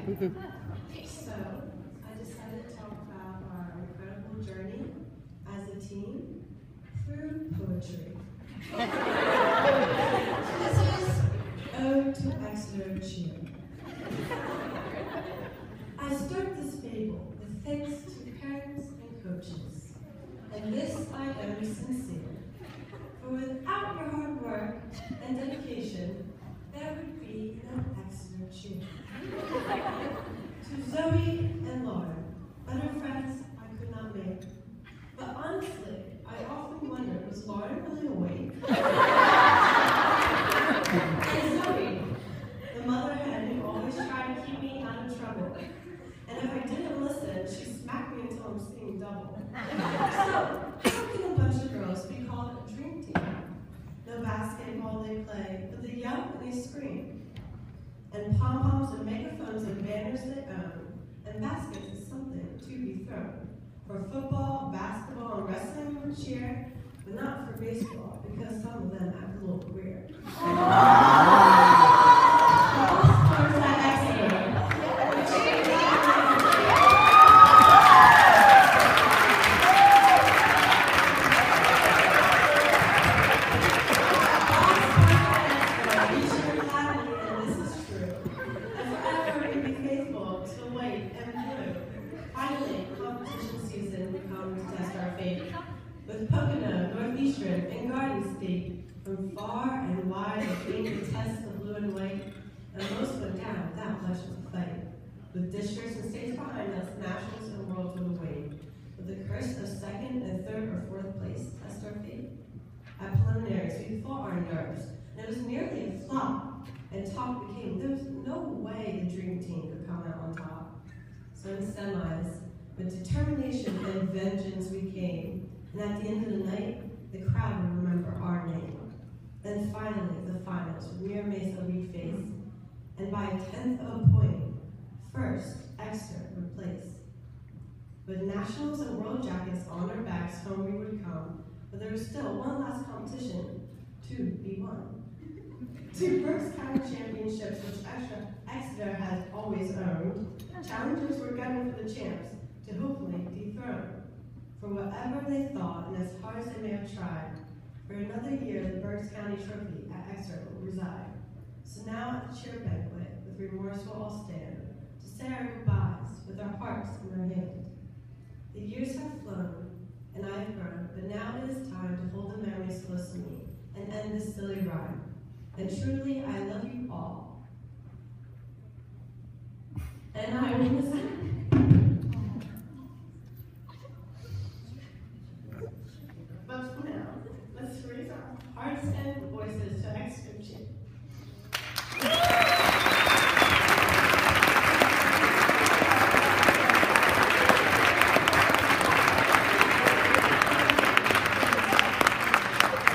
So, I decided to talk about our incredible journey as a team through poetry. This is Ode to Exeter Cheer. I start this fable with thanks to parents and coaches, and this I am sincere, for without your hard work and dedication, there would be no Exeter Cheer. To Zoe and Lauren, better friends I could not make, but honestly, I often wonder, was Lauren really awake? And Zoe, the mother hen who always tried to keep me out of trouble, and if I didn't listen, she smacked me until I'm singing double. So, how can a bunch of girls be called a dream team? No basketball they play, but they yell and they scream. And pom-poms and megaphones and banners they own, and baskets is something to be thrown. For football, basketball, and wrestling and cheer, but not for baseball, because some of them act a little weird. With Pocono, Northeastern, and Garden State, from far and wide, it came to test the blue and white, and most went down without much of a fight. With districts and states behind us, nationals and worlds would await. With the curse of second and third or fourth place, test our fate. At preliminaries, we fought our nerves, and it was nearly a flop, and talk became, there was no way the dream team could come out on top. So in semis, with determination and vengeance we came, and at the end of the night, the crowd would remember our name. Then finally, the finals, Rear Mesa we faced, and by a 10th of a point, first, Exeter would place. With nationals and world jackets on our backs, home we would come, but there was still one last competition to be won. 2 Berks County championships, which Exeter has always owned. Challengers were gunning for the champs to hopefully dethrone. For whatever they thought, and as hard as they may have tried, for another year the Berks County Trophy at Exeter will reside. So now at the cheer banquet, with remorse we'll all stand, to say our goodbyes with our hearts in our hand. The years have flown, and I have grown, but now it is time to hold the memories close to me, and end this silly rhyme. And truly, I love you all. And I will miss you.